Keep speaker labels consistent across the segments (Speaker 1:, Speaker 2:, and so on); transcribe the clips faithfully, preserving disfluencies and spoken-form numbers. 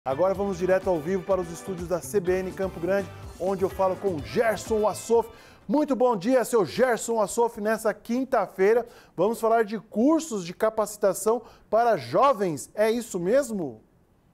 Speaker 1: Agora vamos direto ao vivo para os estúdios da C B N Campo Grande, onde eu falo com Gerson Assoff. Muito bom dia, seu Gerson Assoff. Nessa quinta-feira, vamos falar de cursos de capacitação para jovens. É isso mesmo?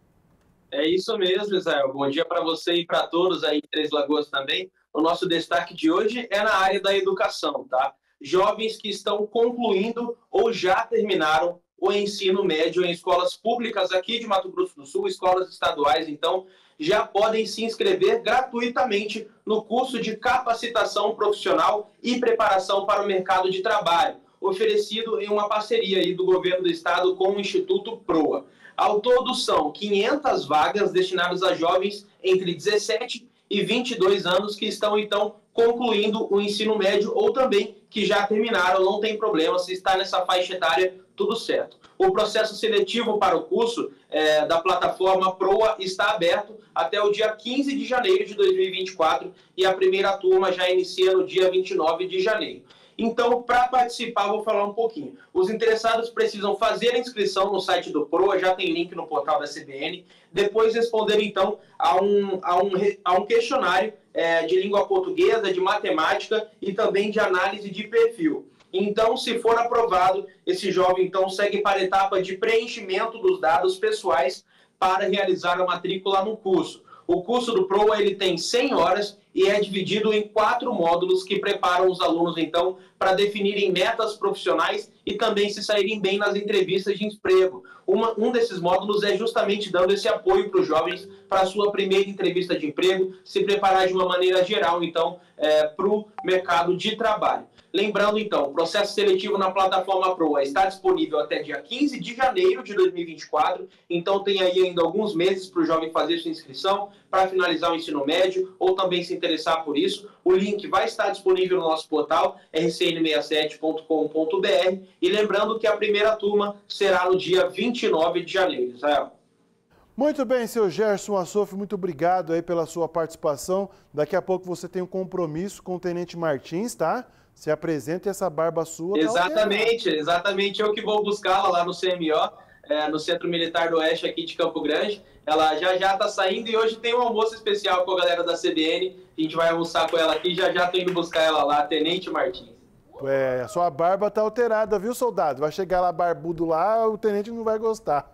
Speaker 2: É isso mesmo, Israel. Bom dia para você e para todos aí em Três Lagoas também. O nosso destaque de hoje é na área da educação, tá? Jovens que estão concluindo ou já terminaram o ensino médio em escolas públicas aqui de Mato Grosso do Sul, escolas estaduais, então, já podem se inscrever gratuitamente no curso de capacitação profissional e preparação para o mercado de trabalho, oferecido em uma parceria aí do governo do estado com o Instituto Proa. Ao todo, são quinhentas vagas destinadas a jovens entre dezessete e vinte e dois anos que estão, então, concluindo o ensino médio ou também que já terminaram, não tem problema, se está nessa faixa etária, tudo certo. O processo seletivo para o curso é, da plataforma Proa está aberto até o dia quinze de janeiro de dois mil e vinte e quatro e a primeira turma já inicia no dia vinte e nove de janeiro. Então, para participar, vou falar um pouquinho. Os interessados precisam fazer a inscrição no site do Proa, já tem link no portal da C B N, depois responder, então, a um, a um, a um questionário é, de língua portuguesa, de matemática e também de análise de perfil. Então, se for aprovado, esse jovem, então, segue para a etapa de preenchimento dos dados pessoais para realizar a matrícula no curso. O curso do Proa ele tem cem horas e é dividido em quatro módulos que preparam os alunos, então, para definirem metas profissionais e também se saírem bem nas entrevistas de emprego. Uma, um desses módulos é justamente dando esse apoio para os jovens para a sua primeira entrevista de emprego, se preparar de uma maneira geral, então, é, para o mercado de trabalho. Lembrando, então, o processo seletivo na plataforma Proa está disponível até dia quinze de janeiro de dois mil e vinte e quatro, então tem aí ainda alguns meses para o jovem fazer sua inscrição, para finalizar o ensino médio ou também se interessar por isso. O link vai estar disponível no nosso portal r c n sessenta e sete ponto com ponto b r e lembrando que a primeira turma será no dia vinte e nove de janeiro, Israel.
Speaker 1: Muito bem, seu Gerson Assoff, muito obrigado aí pela sua participação. Daqui a pouco você tem um compromisso com o Tenente Martins, tá? Se apresenta essa barba sua.
Speaker 2: Exatamente, tá exatamente. Eu que vou buscá-la lá no C M O, é, no Centro Militar do Oeste aqui de Campo Grande. Ela já já está saindo e hoje tem um almoço especial com a galera da C B N. A gente vai almoçar com ela aqui, já já estou indo buscar ela lá, Tenente Martins.
Speaker 1: É, a sua barba tá alterada, viu, soldado? Vai chegar lá barbudo lá, o tenente não vai gostar.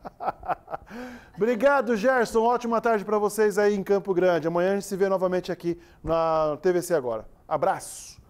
Speaker 1: Obrigado, Gerson. Ótima tarde para vocês aí em Campo Grande. Amanhã a gente se vê novamente aqui na T V C Agora. Abraço.